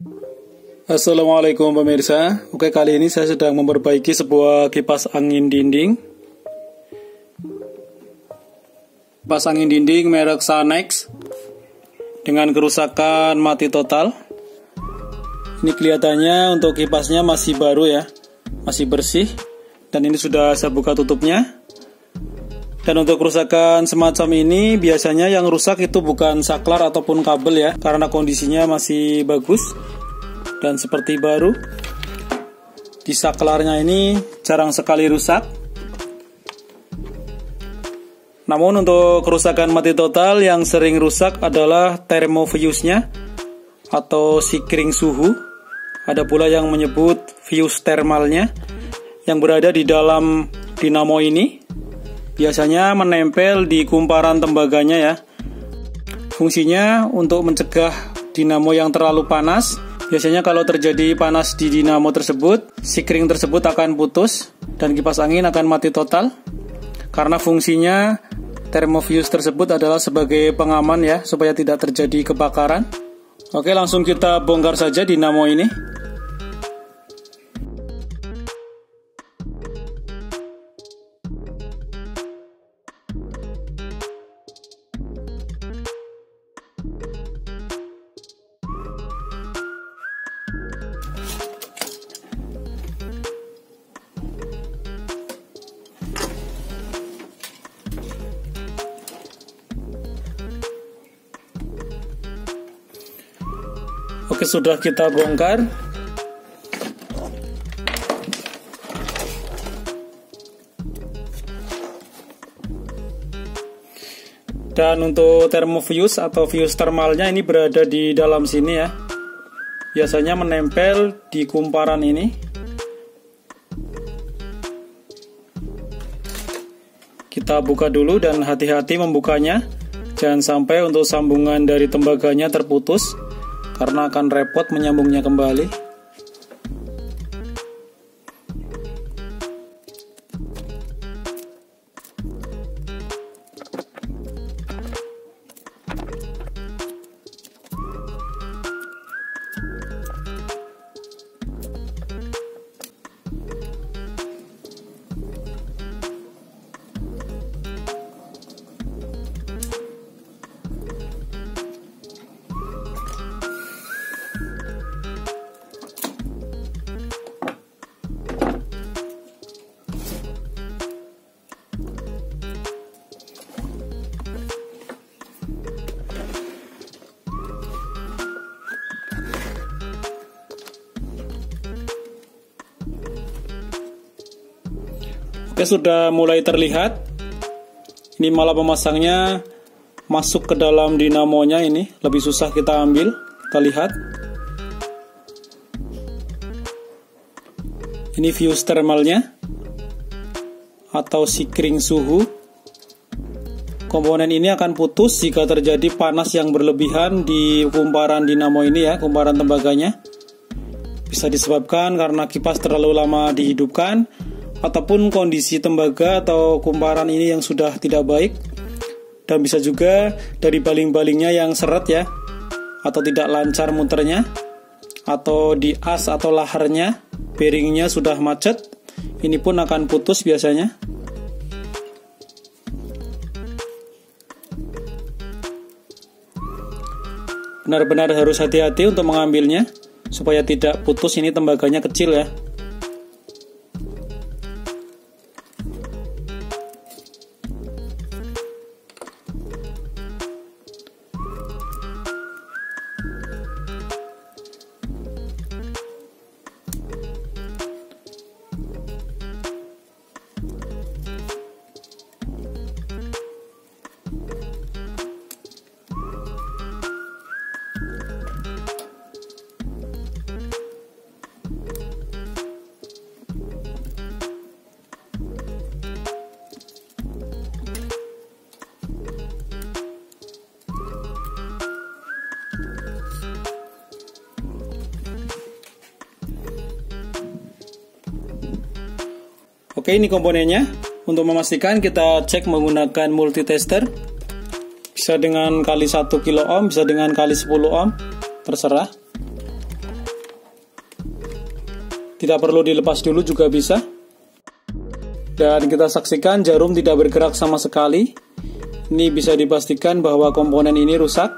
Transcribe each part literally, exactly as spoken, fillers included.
Assalamualaikum pemirsa. Oke, kali ini saya sedang memperbaiki sebuah kipas angin dinding. Kipas angin dinding merek Sanex dengan kerusakan mati total. Ini kelihatannya untuk kipasnya masih baru ya, masih bersih. Dan ini sudah saya buka tutupnya. Dan untuk kerusakan semacam ini biasanya yang rusak itu bukan saklar ataupun kabel ya, karena kondisinya masih bagus dan seperti baru. Di saklarnya ini jarang sekali rusak. Namun untuk kerusakan mati total yang sering rusak adalah termofuse-nya atau sikring suhu. Ada pula yang menyebut fuse thermalnya yang berada di dalam dinamo ini. Biasanya menempel di kumparan tembaganya ya. Fungsinya untuk mencegah dinamo yang terlalu panas. Biasanya kalau terjadi panas di dinamo tersebut, sikring tersebut akan putus dan kipas angin akan mati total. Karena fungsinya termofuse tersebut adalah sebagai pengaman ya, supaya tidak terjadi kebakaran. Oke, langsung kita bongkar saja dinamo ini. Oke, sudah kita bongkar. Dan untuk termofuse atau fuse thermalnya ini berada di dalam sini ya. Biasanya menempel di kumparan ini. Kita buka dulu dan hati-hati membukanya. Jangan sampai untuk sambungan dari tembaganya terputus, karena akan repot menyambungnya kembali. Oke, sudah mulai terlihat. Ini malah pemasangnya masuk ke dalam dinamonya ini. Lebih susah kita ambil. Kita lihat. Ini fuse thermalnya atau sikring suhu. Komponen ini akan putus jika terjadi panas yang berlebihan di kumparan dinamo ini ya, kumparan tembaganya. Bisa disebabkan karena kipas terlalu lama dihidupkan, ataupun kondisi tembaga atau kumparan ini yang sudah tidak baik, dan bisa juga dari baling-balingnya yang seret ya, atau tidak lancar muternya, atau di as atau laharnya bearingnya sudah macet. Ini pun akan putus biasanya. Benar-benar harus hati-hati untuk mengambilnya supaya tidak putus. Ini tembaganya kecil ya. Oke, ini komponennya. Untuk memastikan kita cek menggunakan multitester. Bisa dengan kali satu kilo ohm, bisa dengan kali sepuluh ohm, terserah. Tidak perlu dilepas dulu juga bisa. Dan kita saksikan jarum tidak bergerak sama sekali. Ini bisa dipastikan bahwa komponen ini rusak.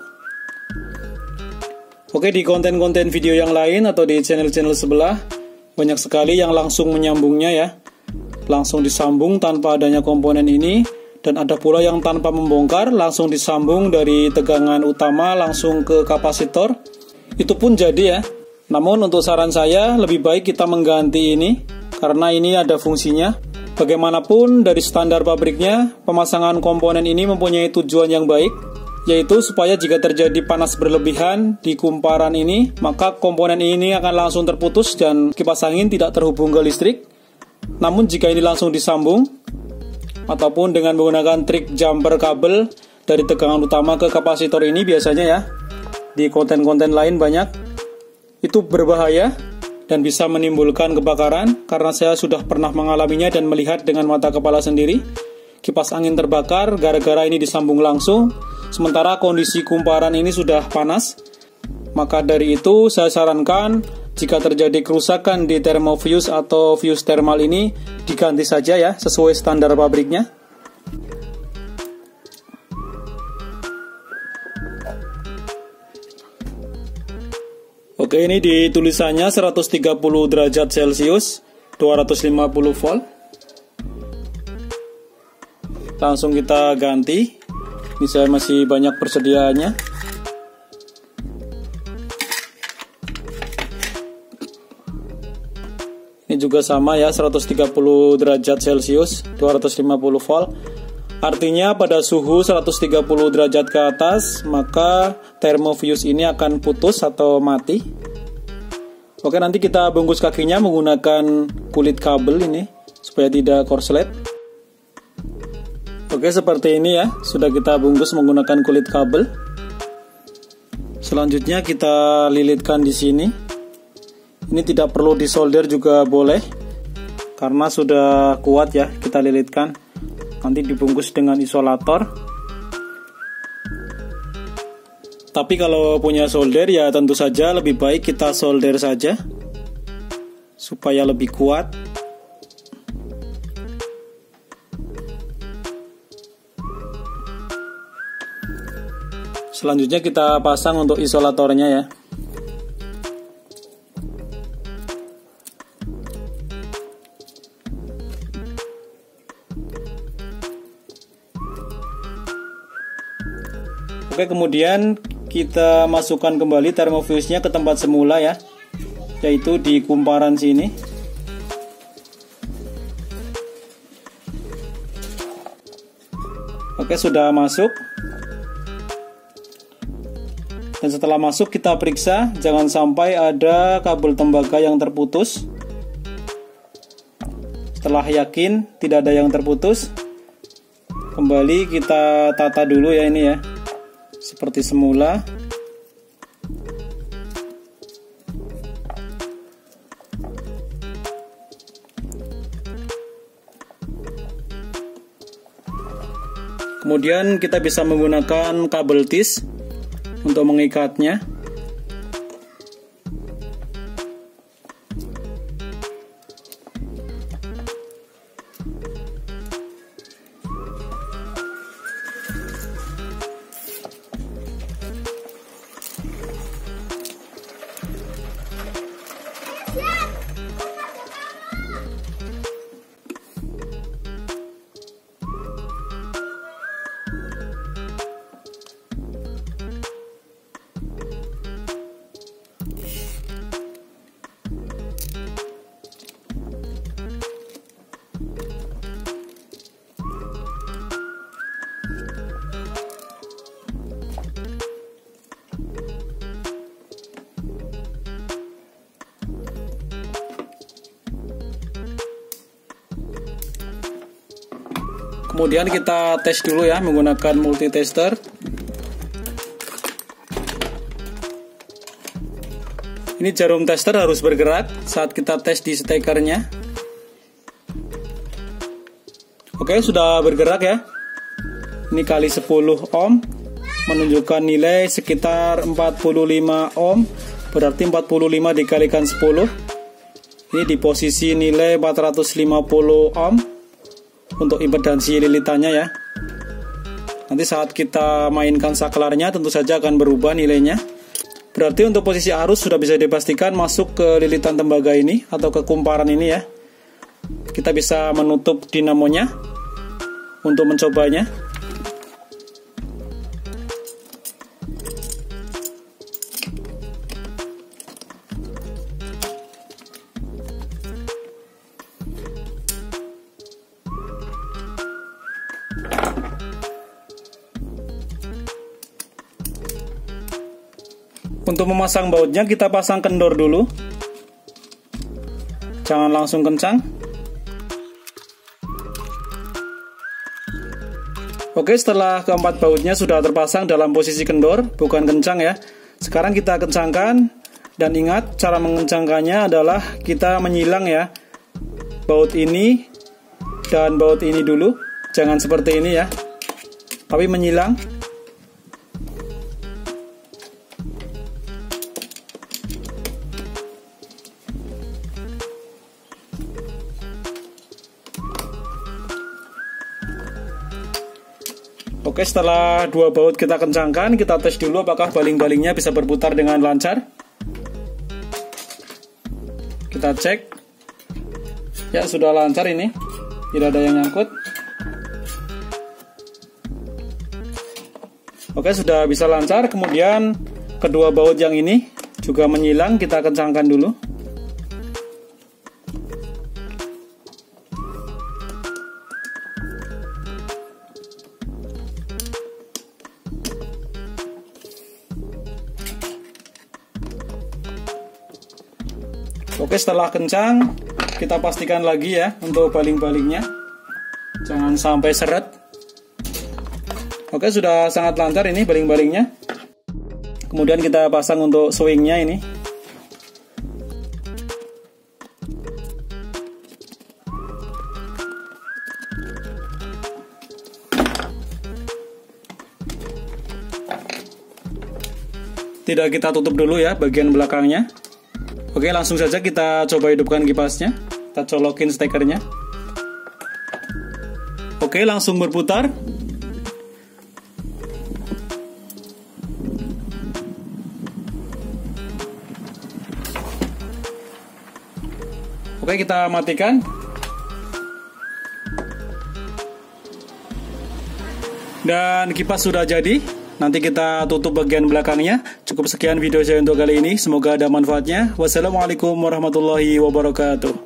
Oke, di konten-konten video yang lain atau di channel-channel sebelah, banyak sekali yang langsung menyambungnya ya. Langsung disambung tanpa adanya komponen ini. Dan ada pula yang tanpa membongkar, langsung disambung dari tegangan utama langsung ke kapasitor. Itu pun jadi ya. Namun untuk saran saya, lebih baik kita mengganti ini, karena ini ada fungsinya. Bagaimanapun dari standar pabriknya, pemasangan komponen ini mempunyai tujuan yang baik, yaitu supaya jika terjadi panas berlebihan di kumparan ini, maka komponen ini akan langsung terputus dan kipas angin tidak terhubung ke listrik. Namun jika ini langsung disambung, ataupun dengan menggunakan trik jumper kabel dari tegangan utama ke kapasitor ini biasanya ya, di konten-konten lain banyak, itu berbahaya dan bisa menimbulkan kebakaran, karena saya sudah pernah mengalaminya dan melihat dengan mata kepala sendiri. Kipas angin terbakar gara-gara ini disambung langsung, sementara kondisi kumparan ini sudah panas. Maka dari itu saya sarankan jika terjadi kerusakan di thermofuse atau fuse thermal ini, diganti saja ya sesuai standar pabriknya. Oke, ini di tulisannya seratus tiga puluh derajat Celcius, dua ratus lima puluh volt. Langsung kita ganti. Ini saya masih banyak persediaannya. Ini juga sama ya, seratus tiga puluh derajat Celcius, dua ratus lima puluh volt. Artinya pada suhu seratus tiga puluh derajat ke atas, maka thermofuse ini akan putus atau mati. Oke, nanti kita bungkus kakinya menggunakan kulit kabel ini, supaya tidak korslet. Oke, seperti ini ya, sudah kita bungkus menggunakan kulit kabel. Selanjutnya kita lilitkan di sini. Ini tidak perlu disolder juga boleh, karena sudah kuat ya, kita lilitkan. Nanti dibungkus dengan isolator. Tapi kalau punya solder ya tentu saja lebih baik kita solder saja, supaya lebih kuat. Selanjutnya kita pasang untuk isolatornya ya. Oke, kemudian kita masukkan kembali thermofuse-nya ke tempat semula ya, yaitu di kumparan sini. Oke, sudah masuk. Dan setelah masuk kita periksa, jangan sampai ada kabel tembaga yang terputus. Setelah yakin tidak ada yang terputus, kembali kita tata dulu ya ini ya, seperti semula. Kemudian kita bisa menggunakan kabel tis untuk mengikatnya. Kemudian kita tes dulu ya menggunakan multitester. Ini jarum tester harus bergerak saat kita tes di stekernya. Oke, sudah bergerak ya. Ini kali sepuluh ohm menunjukkan nilai sekitar empat puluh lima ohm. Berarti empat puluh lima dikalikan sepuluh Ini di posisi nilai empat ratus lima puluh ohm untuk impedansi lilitannya ya. Nanti saat kita mainkan saklarnya tentu saja akan berubah nilainya. Berarti untuk posisi arus sudah bisa dipastikan masuk ke lilitan tembaga ini atau ke kumparan ini ya. Kita bisa menutup dinamonya untuk mencobanya. Untuk memasang bautnya kita pasang kendor dulu. Jangan langsung kencang. Oke, setelah keempat bautnya sudah terpasang dalam posisi kendor, bukan kencang ya. Sekarang kita kencangkan, dan ingat cara mengencangkannya adalah kita menyilang ya. Baut ini dan baut ini dulu, jangan seperti ini ya. Tapi menyilang. Oke, setelah dua baut kita kencangkan, kita tes dulu apakah baling-balingnya bisa berputar dengan lancar. Kita cek. Ya, sudah lancar ini. Tidak ada yang nyangkut. Oke, sudah bisa lancar. Kemudian kedua baut yang ini juga menyilang, kita kencangkan dulu. Oke, setelah kencang, kita pastikan lagi ya untuk baling-balingnya. Jangan sampai seret. Oke, sudah sangat lancar ini baling-balingnya. Kemudian kita pasang untuk swingnya ini. Tidak kita tutup dulu ya bagian belakangnya. Oke, langsung saja kita coba hidupkan kipasnya. Kita colokin stekernya. Oke, langsung berputar. Oke, kita matikan. Dan kipas sudah jadi. Nanti kita tutup bagian belakangnya. Cukup sekian video saya untuk kali ini. Semoga ada manfaatnya. Wassalamualaikum warahmatullahi wabarakatuh.